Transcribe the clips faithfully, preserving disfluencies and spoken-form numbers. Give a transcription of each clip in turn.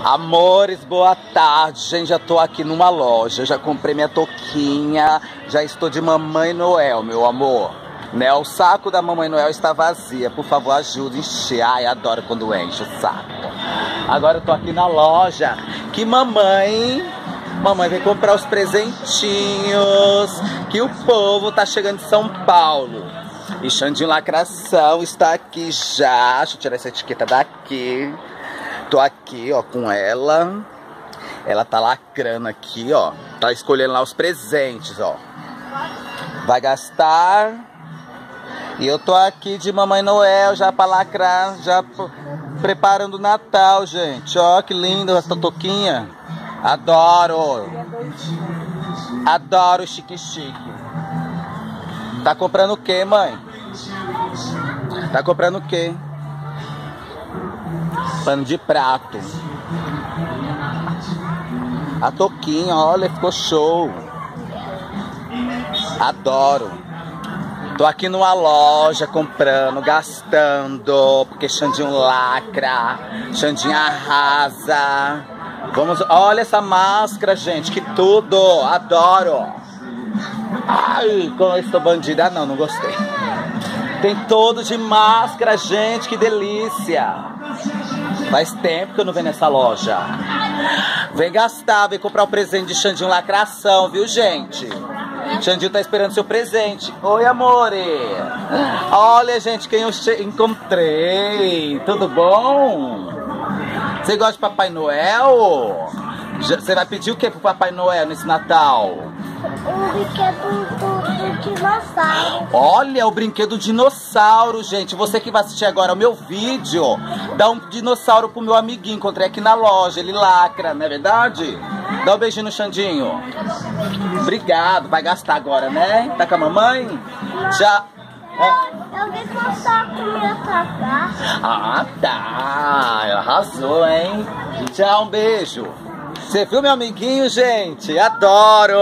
Amores, boa tarde, gente, já tô aqui numa loja, já comprei minha touquinha, já estou de Mamãe Noel, meu amor, né, o saco da Mamãe Noel está vazia, por favor ajude a encher, ai, adoro quando enche o saco. Agora eu tô aqui na loja, que mamãe, mamãe veio comprar os presentinhos, que o povo tá chegando de São Paulo. E Xandinho Lacração está aqui já, deixa eu tirar essa etiqueta daqui. Tô aqui, ó, com ela. Ela tá lacrando aqui, ó. Tá escolhendo lá os presentes, ó. Vai gastar. E eu tô aqui de Mamãe Noel, já pra lacrar, já preparando o Natal, gente. Ó, que linda essa touquinha. Adoro. Adoro chique chique. Tá comprando o quê, mãe? Tá comprando o quê? Pano de prato. A touquinha, olha, ficou show. Adoro. Tô aqui numa loja comprando, gastando, porque Xandinho lacra, Xandinho arrasa. Vamos, olha essa máscara, gente, que tudo. Adoro. Ai, como eu estou bandida. Ah, não, não gostei. Tem todo de máscara, gente, que delícia. Faz tempo que eu não venho nessa loja. Vem gastar, vem comprar o presente de Xandinho Lacração, viu, gente? Xandinho tá esperando seu presente. Oi, amore. Olha, gente, quem eu encontrei. Tudo bom? Você gosta de Papai Noel? Você vai pedir o que pro Papai Noel nesse Natal? O brinquedo do, do dinossauro. Olha, o brinquedo dinossauro, gente. Você que vai assistir agora o meu vídeo, dá um dinossauro pro meu amiguinho. Encontrei aqui na loja, ele lacra, não é verdade? Dá um beijinho no Xandinho. Obrigado, vai gastar agora, né? Tá com a mamãe? Já. Eu vim passar comida pra cá. Ah, tá. Arrasou, hein? Tchau, um beijo. Você viu meu amiguinho, gente? Adoro!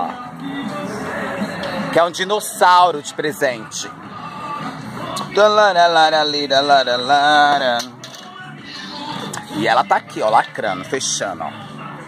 Que é um dinossauro de presente. E ela tá aqui, ó, lacrando, fechando, ó.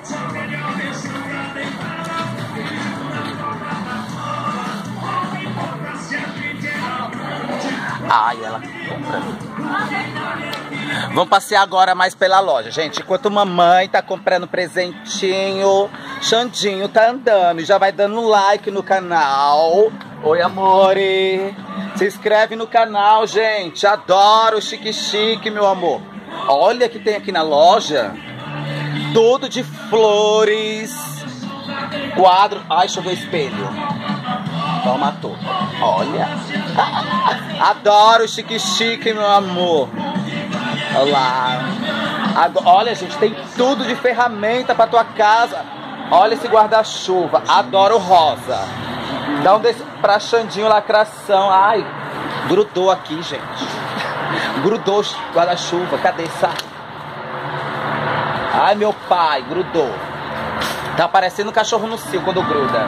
Ai, ela comprando. Vamos passear agora mais pela loja, gente. Enquanto mamãe tá comprando presentinho, Xandinho tá andando e já vai dando like no canal. Oi, amore. Se inscreve no canal, gente. Adoro chique chique, meu amor. Olha que tem aqui na loja. Tudo de flores. Quadro. Ai, deixa eu ver o espelho. Toma tudo. Olha. Adoro chique chique, meu amor. Olá. Agora, olha, gente, tem tudo de ferramenta pra tua casa. Olha esse guarda-chuva. Adoro rosa. Dá um desse pra Xandinho Lacração. Ai, grudou aqui, gente. Grudou o guarda-chuva. Cadê essa? Ai, meu pai, grudou. Tá parecendo um cachorro no cio quando gruda.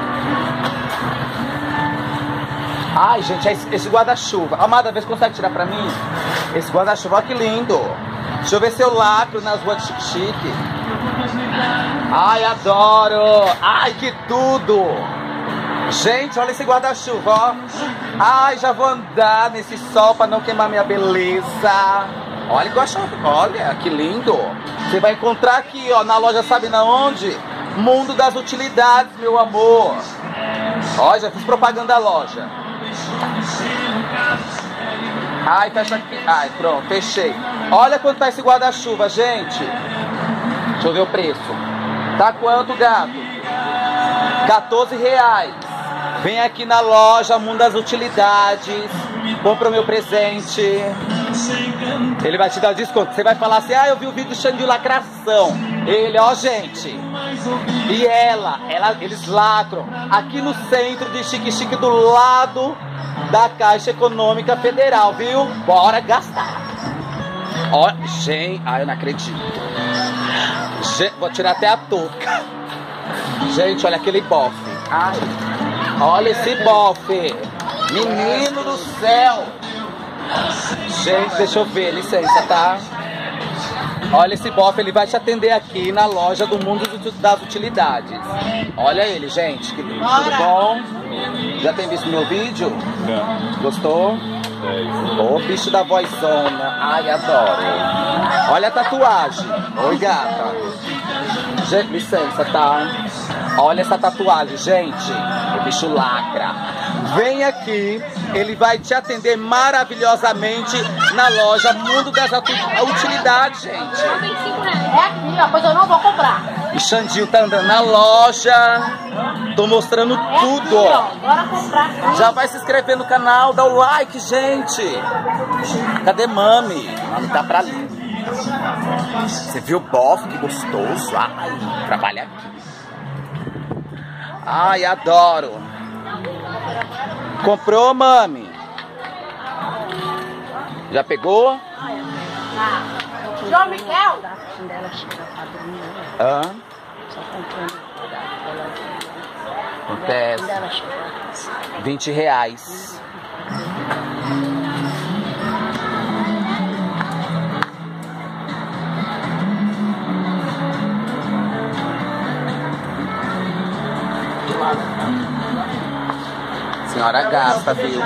Ai, gente, esse guarda-chuva. Amada, vê se consegue tirar pra mim. Esse guarda-chuva, olha que lindo. Deixa eu ver se eu lacro nas ruas de Chique Chique. Ai, adoro. Ai, que tudo. Gente, olha esse guarda-chuva, ó. Ai, já vou andar nesse sol pra não queimar minha beleza. Olha que guarda-chuva. Olha, que lindo. Você vai encontrar aqui, ó, na loja, sabe na onde? Mundo das Utilidades, meu amor. Ó, já fiz propaganda da loja. Ai, fecha aqui. Ai, pronto, fechei. Olha quanto tá esse guarda-chuva, gente. Deixa eu ver o preço. Tá quanto, gato? quatorze reais. Vem aqui na loja Mundo das Utilidades. Compra o meu presente. Ele vai te dar desconto. Você vai falar assim, ah, eu vi o vídeo do Xandinho Lacração. Ele, ó, gente. E ela, ela, eles lacram aqui no centro de Chique Chique, do lado da Caixa Econômica Federal, viu? Bora gastar. Ó, gente, ai, eu não acredito. Gente, vou tirar até a touca. Gente, olha aquele bofe. Ai, olha esse bofe. Menino do céu. Gente, deixa eu ver, licença, tá? Olha esse bofe, ele vai te atender aqui na loja do Mundo das Utilidades. Olha ele, gente, que lindo. Tudo bom? Já tem visto meu vídeo? Não. Gostou? Ô, bicho da vozona. Ai, adoro. Olha a tatuagem. Oi, gata. Gente, licença, tá? Olha essa tatuagem, gente. O bicho lacra. Vem aqui, ele vai te atender maravilhosamente na loja Mundo das Utilidades, gente. É aqui, ó, pois eu não vou comprar. O Xandinho tá andando na loja. Tô mostrando É tudo, aqui, ó. ó. Bora comprar. Já vai se inscrever no canal, dá o like, gente. Cadê Mami? Mami tá pra ali. Você viu o bofe? Que gostoso. Ai, trabalha aqui. Ai, adoro. Comprou, Mami? Já pegou? João Miguel? Hã? Acontece. vinte reais. Senhora gasta, viu?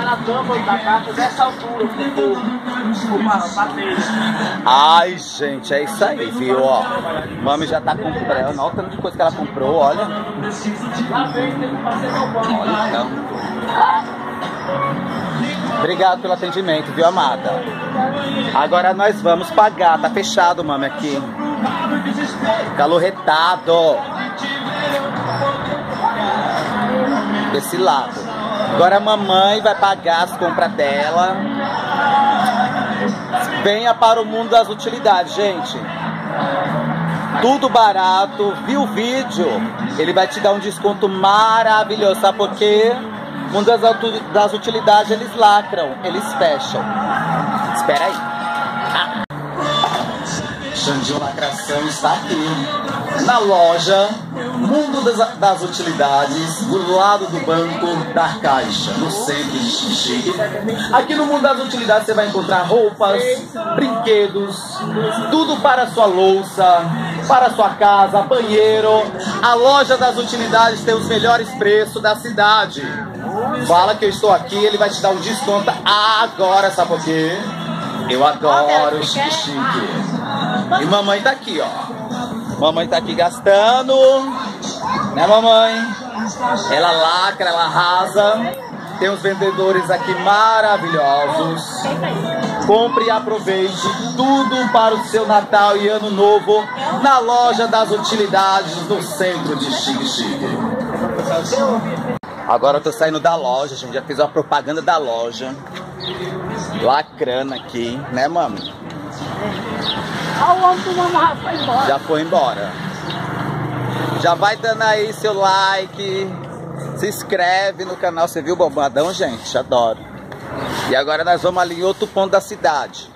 Ai, gente, é isso aí, viu? Ó, Mami já tá comprando. Olha o tanto de coisa que ela comprou, olha. Olha tanto. Obrigado pelo atendimento, viu, amada? Agora nós vamos pagar. Tá fechado, Mami, aqui. Calorretado. Desse lado. Agora a mamãe vai pagar as compras dela. Venha para o Mundo das Utilidades, gente. Tudo barato. Viu o vídeo? Ele vai te dar um desconto maravilhoso. Sabe por quê? Mundo das, das Utilidades, eles lacram. Eles fecham. Espera aí. Ah. Xandinho Lacração está aqui na loja Mundo das, das Utilidades, do lado do Banco da Caixa, no centro de Xixi. Aqui no Mundo das Utilidades você vai encontrar roupas, brinquedos, tudo para a sua louça, para a sua casa, banheiro. A loja das Utilidades tem os melhores preços da cidade. Fala que eu estou aqui, ele vai te dar um desconto agora, sabe por quê? Eu adoro chique-chique. E mamãe tá aqui, ó. Mamãe tá aqui gastando. Né, mamãe? Ela lacra, ela arrasa. Tem os vendedores aqui maravilhosos. Compre e aproveite tudo para o seu Natal e Ano Novo na loja das Utilidades, no centro de Xique-Xique. Agora eu tô saindo da loja, gente. Já fiz uma propaganda da loja. Lacrando aqui, né, mami? Olha o homem do mamãe foi embora. Já foi embora. Já vai dando aí seu like. Se inscreve no canal. Você viu o bombadão, gente? Adoro. E agora nós vamos ali em outro ponto da cidade.